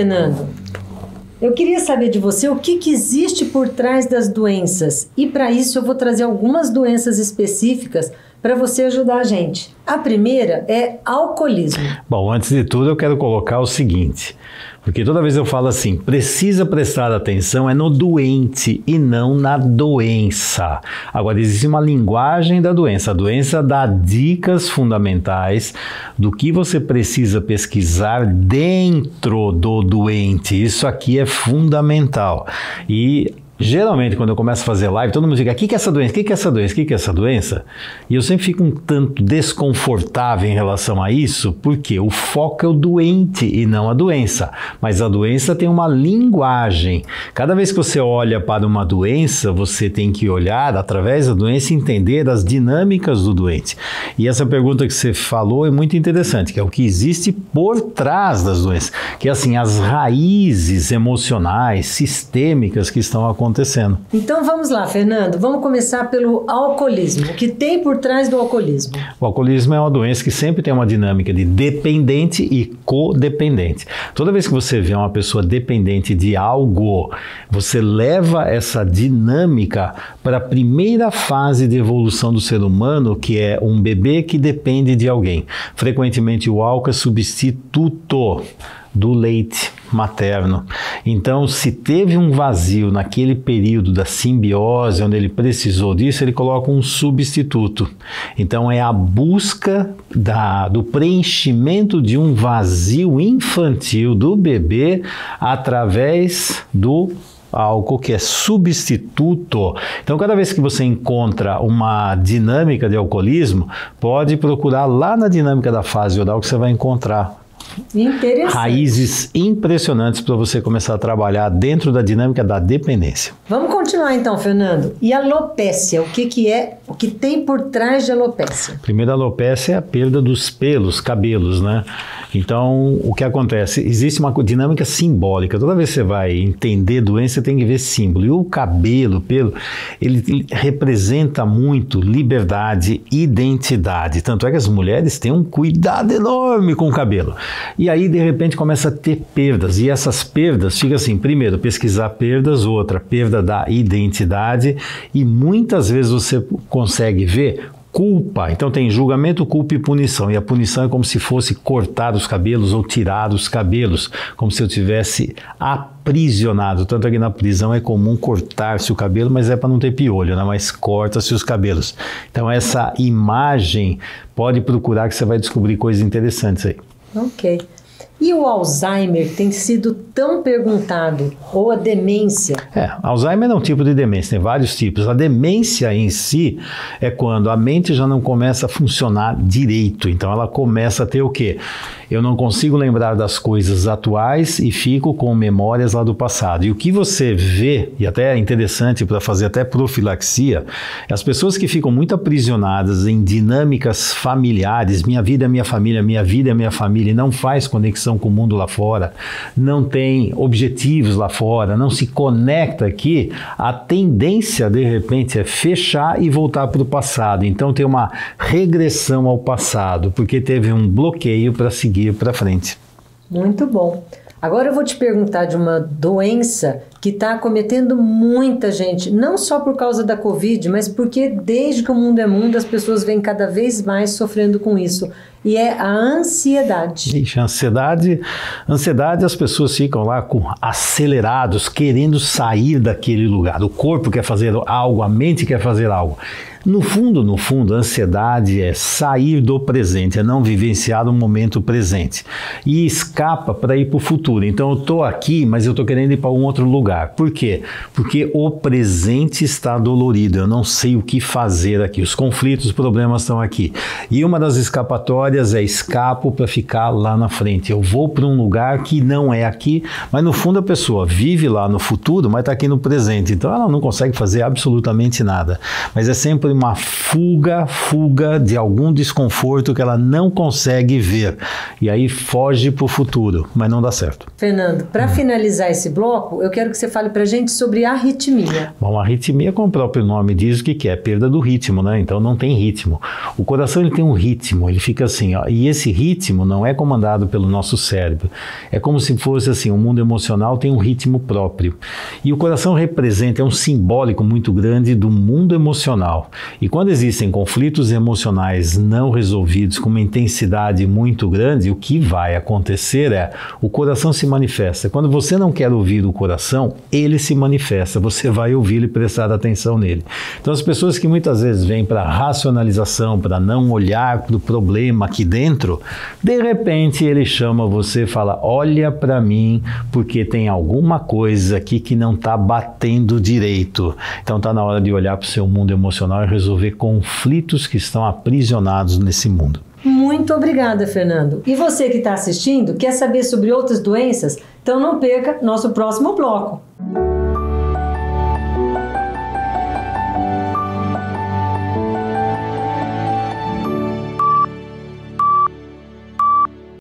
Fernando, eu queria saber de você o que existe por trás das doenças. E para isso eu vou trazer algumas doenças específicas para você ajudar a gente. A primeira é alcoolismo. Bom, antes de tudo eu quero colocar o seguinte, porque toda vez eu falo assim, precisa prestar atenção é no doente e não na doença. Agora, existe uma linguagem da doença. A doença dá dicas fundamentais do que você precisa pesquisar dentro do doente. Isso aqui é fundamental. E geralmente, quando eu começo a fazer live, todo mundo diz, o que é essa doença? O que é essa doença? O que é essa doença? E eu sempre fico um tanto desconfortável em relação a isso, porque o foco é o doente e não a doença. Mas a doença tem uma linguagem. Cada vez que você olha para uma doença, você tem que olhar através da doença e entender as dinâmicas do doente. E essa pergunta que você falou é muito interessante, que é o que existe por trás das doenças. Que é assim, as raízes emocionais, sistêmicas que estão acontecendo. Então vamos lá, Fernando, vamos começar pelo alcoolismo. O que tem por trás do alcoolismo? O alcoolismo é uma doença que sempre tem uma dinâmica de dependente e codependente. Toda vez que você vê uma pessoa dependente de algo, você leva essa dinâmica para a primeira fase de evolução do ser humano, que é um bebê que depende de alguém. Frequentemente o álcool é substituto do leite materno. Então, se teve um vazio naquele período da simbiose, onde ele precisou disso, ele coloca um substituto. Então, é a busca do preenchimento de um vazio infantil do bebê através do álcool, que é substituto. Então, cada vez que você encontra uma dinâmica de alcoolismo, pode procurar lá na dinâmica da fase oral que você vai encontrar raízes impressionantes para você começar a trabalhar dentro da dinâmica da dependência. Vamos continuar então, Fernando. E a alopécia, o que é, o que tem por trás de alopécia? Primeiro, a alopécia é a perda dos pelos, cabelos, né? Então, o que acontece? Existe uma dinâmica simbólica. Toda vez que você vai entender doença, você tem que ver símbolo. E o cabelo, pelo, ele representa muito liberdade, identidade. Tanto é que as mulheres têm um cuidado enorme com o cabelo. E aí, de repente, começa a ter perdas. E essas perdas, fica assim, primeiro, pesquisar perdas, outra, perda da identidade. E muitas vezes você consegue ver culpa. Então tem julgamento, culpa e punição. E a punição é como se fosse cortar os cabelos ou tirar os cabelos, como se eu tivesse aprisionado. Tanto que na prisão é comum cortar-se o cabelo, mas é para não ter piolho, né? Mas corta-se os cabelos. Então essa imagem, pode procurar que você vai descobrir coisas interessantes aí. Ok. E o Alzheimer tem sido tão perguntado, ou a demência? Alzheimer é um tipo de demência, tem vários tipos. A demência em si é quando a mente já não começa a funcionar direito. Então ela começa a ter o quê? Eu não consigo lembrar das coisas atuais e fico com memórias lá do passado. E o que você vê, e até é interessante para fazer até profilaxia, é as pessoas que ficam muito aprisionadas em dinâmicas familiares, minha vida é minha família, minha vida é minha família, e não faz conexão com o mundo lá fora, não tem objetivos lá fora, não se conecta aqui, a tendência de repente é fechar e voltar para o passado. Então tem uma regressão ao passado, porque teve um bloqueio para seguir para frente. Muito bom. Agora eu vou te perguntar de uma doença que está acometendo muita gente, não só por causa da Covid, mas porque desde que o mundo é mundo, as pessoas vêm cada vez mais sofrendo com isso. E é a ansiedade. Ixi, ansiedade, as pessoas ficam lá acelerados, querendo sair daquele lugar. O corpo quer fazer algo, a mente quer fazer algo. No fundo, a ansiedade é sair do presente, é não vivenciar o momento presente. E escapa para ir para o futuro. Então eu estou aqui, mas eu estou querendo ir para um outro lugar. Por quê? Porque o presente está dolorido, eu não sei o que fazer aqui. Os conflitos, os problemas estão aqui. E uma das escapatórias é escapo para ficar lá na frente. Eu vou para um lugar que não é aqui, mas no fundo a pessoa vive lá no futuro, mas está aqui no presente. Então ela não consegue fazer absolutamente nada. Mas é sempre uma fuga de algum desconforto que ela não consegue ver. E aí foge para o futuro, mas não dá certo. Fernando, para finalizar esse bloco, eu quero que você você fale pra gente sobre arritmia. Bom, a arritmia, como o próprio nome diz, o que é? Perda do ritmo, né? Então não tem ritmo. O coração ele tem um ritmo, ele fica assim, ó, e esse ritmo não é comandado pelo nosso cérebro. É como se fosse assim, o mundo emocional tem um ritmo próprio. E o coração representa, é um simbólico muito grande do mundo emocional. E quando existem conflitos emocionais não resolvidos com uma intensidade muito grande, o que vai acontecer é o coração se manifesta. Quando você não quer ouvir o coração, ele se manifesta. Você vai ouvi-lo e prestar atenção nele. Então as pessoas que muitas vezes vêm para racionalização, para não olhar para o problema aqui dentro, de repente ele chama você e fala, olha para mim, porque tem alguma coisa aqui que não está batendo direito. Então está na hora de olhar para o seu mundo emocional e resolver conflitos que estão aprisionados nesse mundo. Muito obrigada, Fernando. E você que está assistindo, quer saber sobre outras doenças? Então não perca nosso próximo bloco.